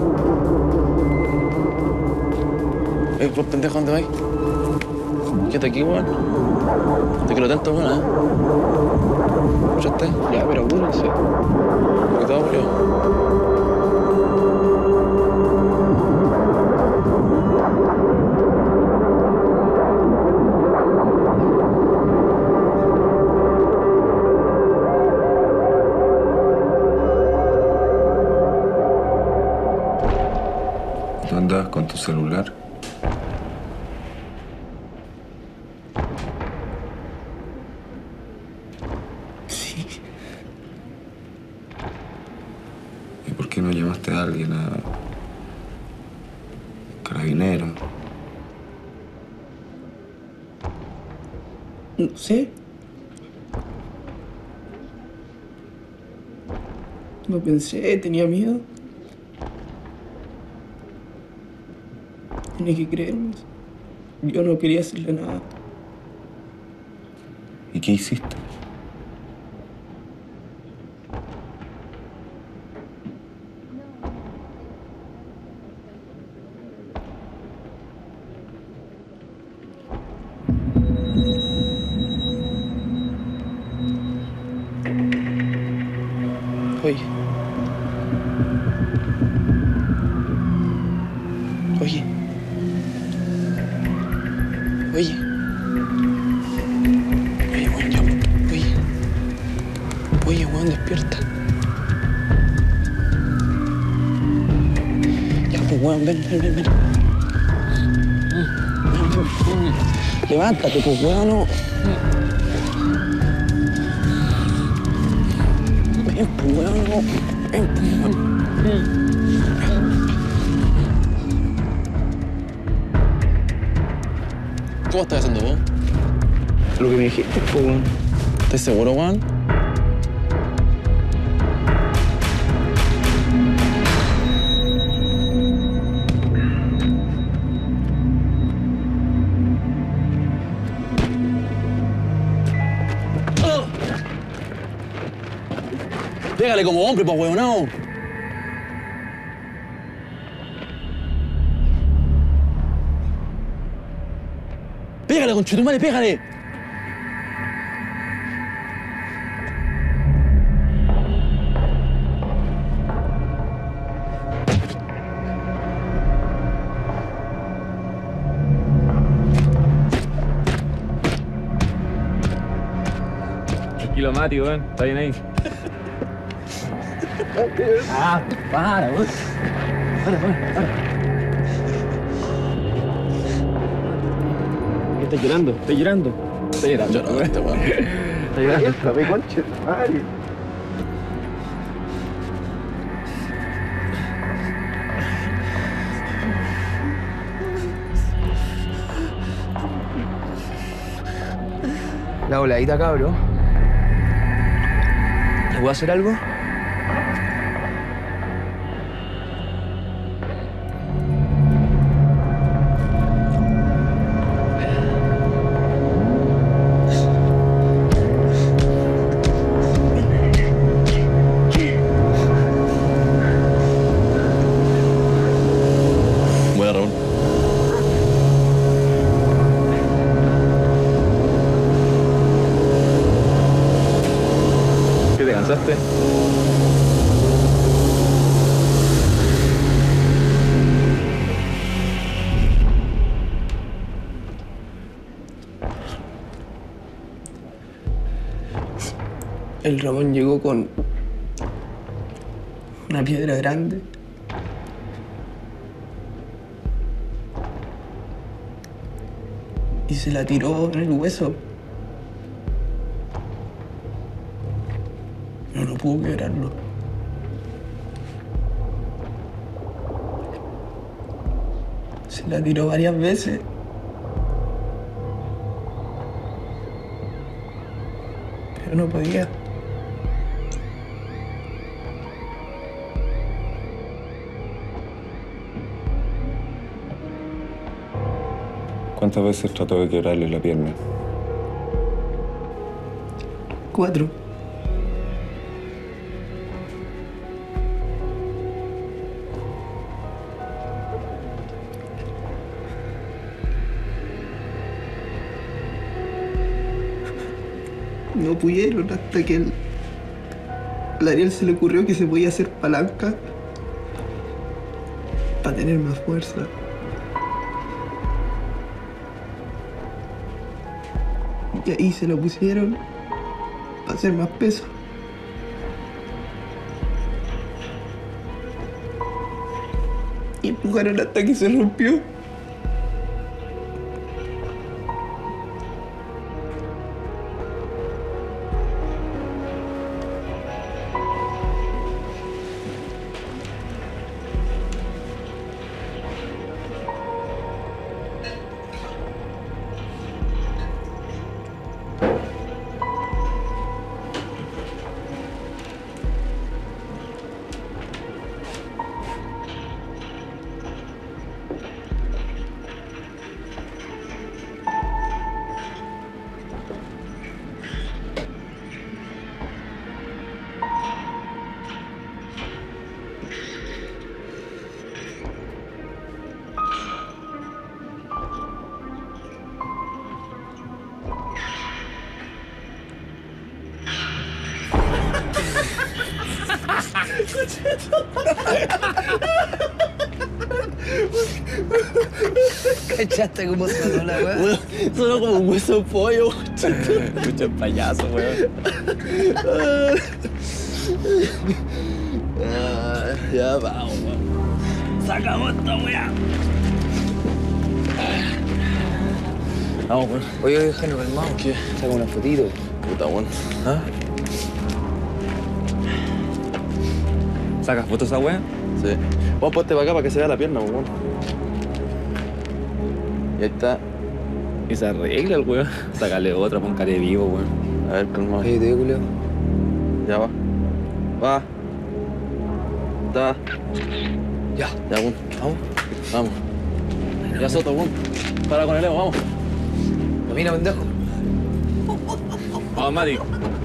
Eh, vos pendejo, ¿dónde vais? Quédate aquí, weón. Te quiero tanto, weón, ¿eh? ¿Escuchaste? Ya, pero apúrense. Cuidado, boludo. ¿Tú andabas con tu celular? Sí. ¿Y por qué no llamaste a alguien, a carabinero? No sé. No pensé, tenía miedo. Tenía que creerme. Yo no quería hacerle nada. ¿Y qué hiciste? Oye. Oye. Oye. Oye, weón, ya. Oye. Oye, weón, despierta. Ya, pues, weón, ven, ven, ven, ven. Ven, ven, ven. Levántate, pues, weón, no. Ven, pues, weón, no. Ven, pues, weón. ¿Cómo estás haciendo vos? Lo que me dijiste, pues, weón. ¿Estás seguro, weón? Pégale como hombre, pues, weonao. Pégale, conchetumare, pégale. Tranquilo, Mati, weón. Está bien ahí. Ah, para, weón. Para, para, para. Está llorando, está llorando. Está llorando. Llorando este weón. Está llorando. Esta, me conche, Mari. La voladita, cabro. ¿Le puedo hacer algo? Buena, Raúl. ¿Qué te cansaste? El Ramón llegó con una piedra grande. Y se la tiró en el hueso. No, no pudo quebrarlo. Se la tiró varias veces. Pero no podía. ¿Cuántas veces trató de quebrarle la pierna? Cuatro. No pudieron hasta que el, el Ariel se le ocurrió que se podía hacer palanca para tener más fuerza. Y ahí se lo pusieron para hacer más peso. Y empujaron hasta que se rompió. ¿Cachaste cómo sonó la weá? Sonó como un hueso de pollo. Escucha el payaso, weón. Ah, ya vamos, weón. Sacamos esta weá. Vamos, weón. Oye, oye, Jano, calmado. ¿Qué? Saca una fotito. Puta, weón. ¿Ah? ¿Sacas fotos a esa weá? Sí. Vamos, ponte para acá para que se vea la pierna, weón. Y ahí está. Y se arregla el weón. Sácale otra, pon cara de vivo, weón. A ver, calma. Oye, te digo, Julio. Ya va. Va. Está. Ya. Ya, weón. Vamos. Vamos. Ya, Soto, weón. Para con el Evo, vamos. Camina, pendejo. Vamos, Mati.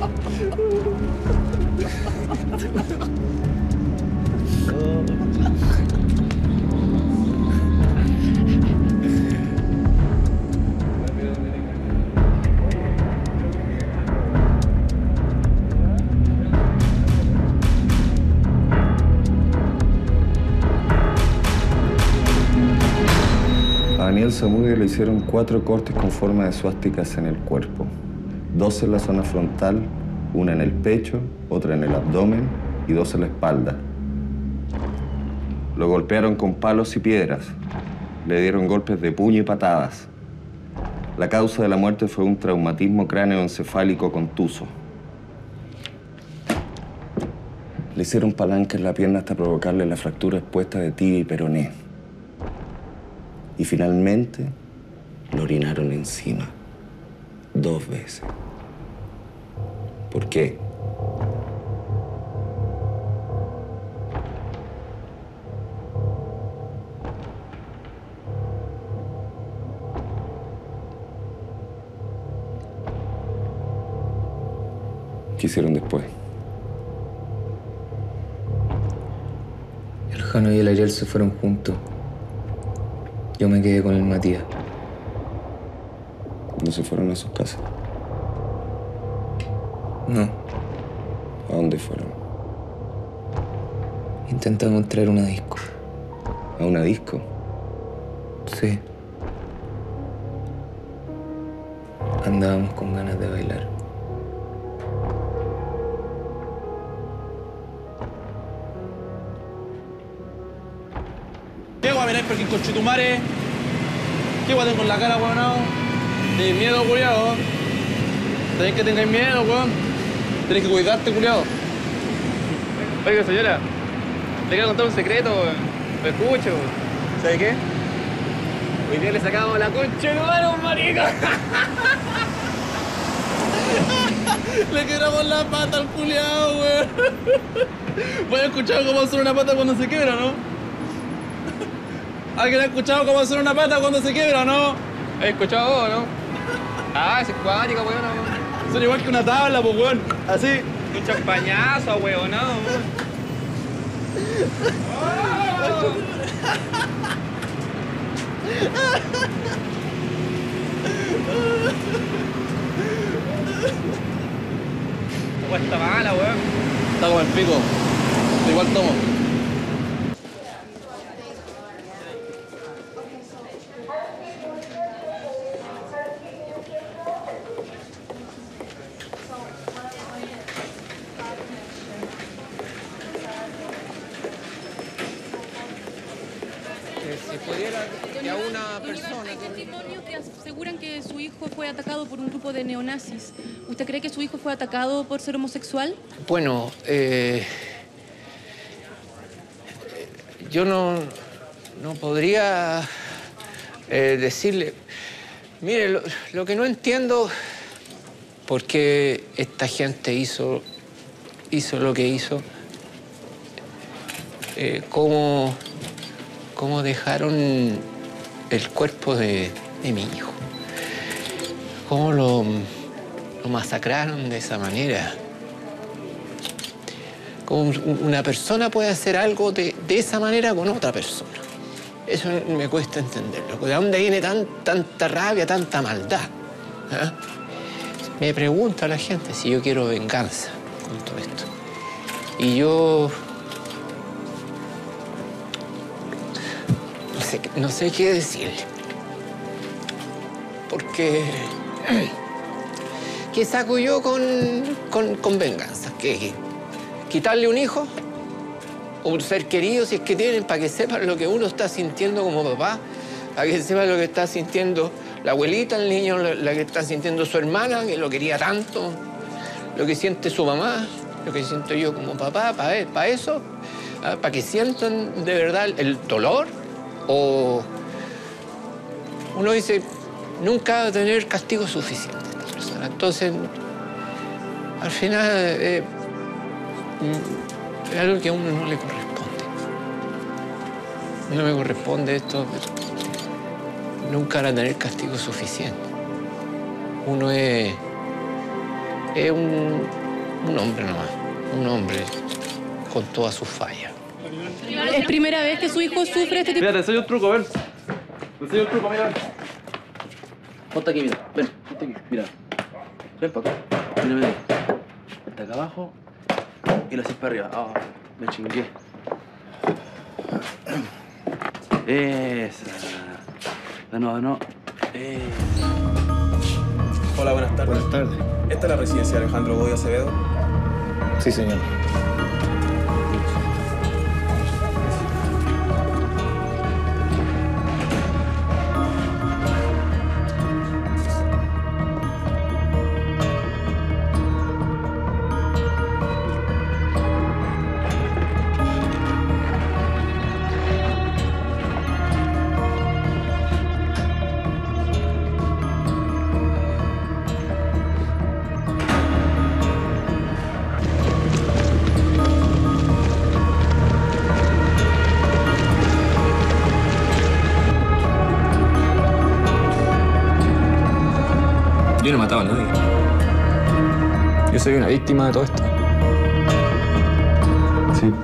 A Daniel Zamudio le hicieron cuatro cortes con forma de suásticas en el cuerpo. Dos en la zona frontal, una en el pecho, otra en el abdomen y dos en la espalda. Lo golpearon con palos y piedras. Le dieron golpes de puño y patadas. La causa de la muerte fue un traumatismo cráneoencefálico contuso. Le hicieron palanca en la pierna hasta provocarle la fractura expuesta de tibia y peroné. Y finalmente lo orinaron encima. Dos veces. ¿Por qué? ¿Qué hicieron después? El Jano y el Ariel se fueron juntos. Yo me quedé con el Matías. ¿No se fueron a sus casas? No. ¿A dónde fueron? Intentamos traer una disco. ¿A una disco? Sí. Andábamos con ganas de bailar. venir porque con Chutumare. ¿Qué guay tengo en la cara, weón? No? Tenés miedo, culiao. Tenés que tener miedo, weón. Tenés que cuidarte, culiao. Oiga, señora, le quiero contar un secreto, weón. Lo escucho. ¿Sabe qué? Hoy día le sacamos la concha de mano a un marico. Le quebramos la pata al culiao, weón. ¿Vos has escuchado cómo hacer una pata cuando se quiebra, no? ¿Alguien ha escuchado cómo hacer una pata cuando se quiebra, no? ¿Has escuchado vos, no? Ah, esa es cuática, weón. ¿No? Son igual que una tabla, pues, weón. Así. Un champañazo, weón, no, weón. Esta weá está mala, weón. Está como el pico. Igual tomo. Si pudiera que a una persona... Hay testimonios que aseguran que su hijo fue atacado por un grupo de neonazis. ¿Usted cree que su hijo fue atacado por ser homosexual? Bueno, eh, yo no, no podría eh, decirle... Mire, lo, lo que no entiendo por qué esta gente hizo, hizo lo que hizo, eh, cómo... cómo dejaron el cuerpo de, de mi hijo. Cómo lo, lo masacraron de esa manera. Cómo una persona puede hacer algo de, de esa manera con otra persona. Eso me cuesta entenderlo. ¿De dónde viene tan, tanta rabia, tanta maldad? ¿Ah? Me pregunta la gente si yo quiero venganza con todo esto. Y yo... No sé qué decirle. Porque... ¿Qué saco yo con, con, con venganza? ¿Qué? ¿Quitarle un hijo? ¿O un ser querido, si es que tienen, para que sepan lo que uno está sintiendo como papá? Para que sepan lo que está sintiendo la abuelita, el niño, la, la que está sintiendo su hermana, que lo quería tanto. Lo que siente su mamá, lo que siento yo como papá, para, para eso. ¿Ah? Para que sientan de verdad el dolor. O uno dice, nunca va a tener castigo suficiente esta persona. Entonces, al final, eh, es algo que a uno no le corresponde. No me corresponde esto. Nunca van a tener castigo suficiente. Uno es, es un, un hombre nomás, un hombre con todas sus fallas. ¿Es primera vez que su hijo sufre este tipo? Mira, te enseño un truco, ven. Te enseño un truco, mira. Ponte aquí, mira. Ven, ponte aquí, mira. Ven para acá. Mira, ven. Ponte acá abajo y lo haces para arriba. Ah, me chingué. Esa. De nuevo, de nuevo. Esa. Hola, buenas tardes. Buenas tardes. ¿Esta es la residencia de Alejandro Godoy Acevedo? Sí, señor. Yo no mataba a nadie. Yo soy una víctima de todo esto. Sí.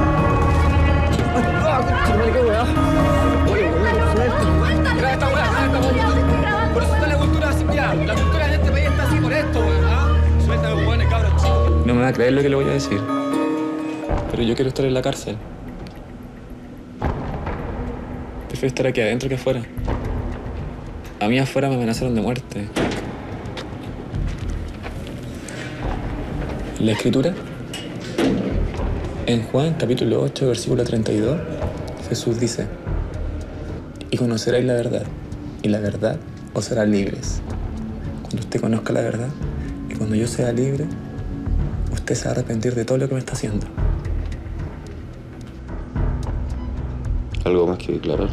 Oye, weón, suelta. Trae esta weá, a creer lo que le voy a decir. Pero yo quiero estar en la cárcel. Prefiero estar aquí adentro que afuera. A mí afuera me amenazaron de muerte. La Escritura, en Juan capítulo ocho, versículo treinta y dos, Jesús dice: y conoceréis la verdad, y la verdad os hará libres. Cuando usted conozca la verdad, y cuando yo sea libre, usted se va a arrepentir de todo lo que me está haciendo. ¿Algo más que declarar?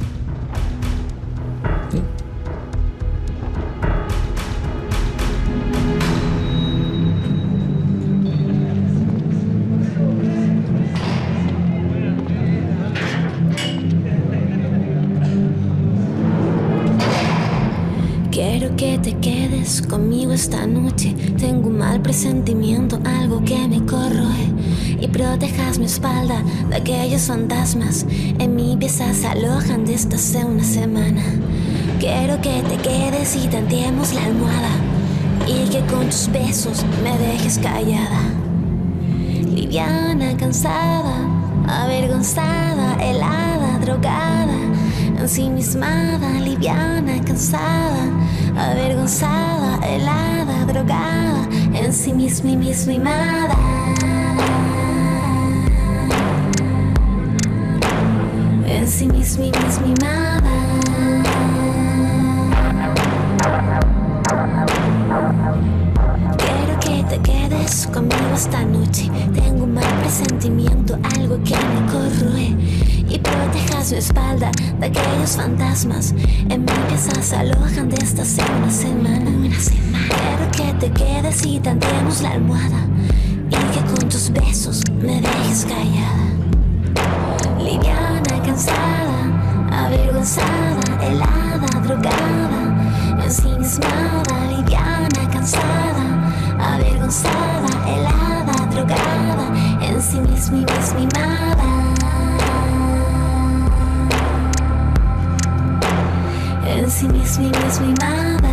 Quiero que te quedes conmigo esta noche. Tengo un mal presentimiento, algo que me corroe. Y protejas mi espalda de aquellos fantasmas. En mi pieza se alojan desde hace una semana. Quiero que te quedes y tanteemos la almohada. Y que con tus besos me dejes callada. Liviana, cansada, avergonzada, helada, drogada, ensimismada, liviana, cansada, avergonzada, helada, drogada, ensimismimada. Ensimismimada. Quiero que te quedes conmigo esta noche. Tengo un mal presentimiento, algo que me corroe. Y protejas mi espalda de aquellos fantasmas. En mi pieza se alojan desde hace una semana, una semana. Quiero que te quedes y tanteemos la almohada. Y que con tus besos me dejes callada. Liviana, cansada, avergonzada, helada, drogada, ensimismada, liviana, cansada, avergonzada, helada, drogada, ensimismada. Ensimismada.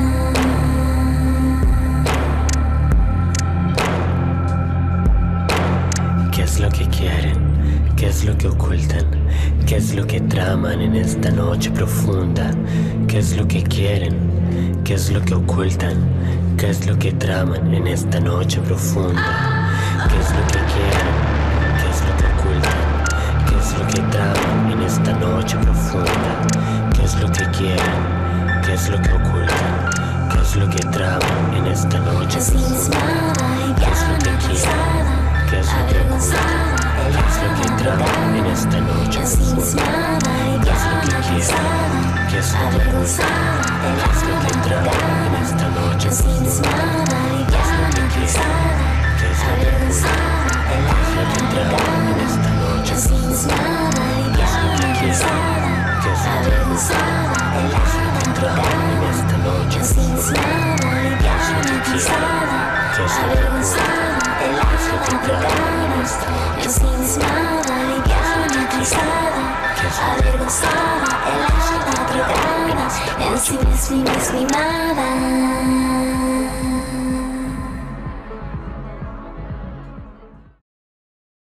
¿Qué es lo que quieren? ¿Qué es lo que ocultan? ¿Qué es lo que traman en esta noche profunda? ¿Qué es lo que quieren? ¿Qué es lo que ocultan? ¿Qué es lo que traman en esta noche profunda? ¿Qué es lo que quieren? ¿Qué es lo que ocultan? ¿Qué es lo que traman en esta noche profunda? ¿Qué es lo que quieren? ¿Qué es lo que ocultan? ¿Qué es lo que traman en esta noche profunda? ¿Qué es lo que quieren? ¿Qué es lo que ocultan? ¿Qué es lo que traman en esta noche profunda? ¿Qué es lo que quieren? ¿Qué es lo que ocultan? ¿Qué es lo que traman en esta noche profunda? ¿Qué es lo que quieren? ¿Qué es lo que ocultan? ¿Qué es lo que traman en esta noche profunda? ¿Qué es lo que quieren? ¿Qué es lo que ocultan? ¿Qué es lo que traman en esta noche profunda? ¿Qué es lo que quieren? ¿Qué es lo que ocultan? ¿Qué es lo que traman en esta noche Ensimismada, liviana, cansada, avergonzada, helada, drogada, ensimismada.